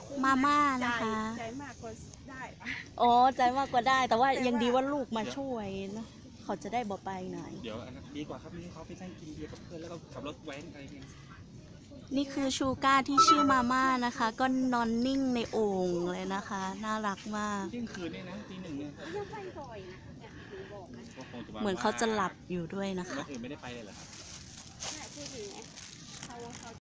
มาม่านะคะใจมากก็ได้อ๋อใจมากกว่าได้แต่ว่ายังดีว่าลูกมาช่วยนะเขาจะได้บ่ไปหน่อยเดี๋ยวอันนั้นดีกว่าครับนี่เขาไปนั่งกินเบียร์กับเพื่อนแล้วก็ขับรถแว้นอะไรเงี้ยนี่คือชูก้าที่ชื่อมาม่านะคะ ก็นอนนิ่งในโอ่งเลยนะคะ น่ารักมากเที่ยงคืนนี่นะตีหนึ่งเนี่ยยังไปบ่อยนะเนี่ยหนูบอกนะก็คงจะเหมือนเขาจะหลับอยู่ด้วยนะคะวันอื่นไม่ได้ไปเลยเหรอครับเนี่ยพูดถึงไงเขา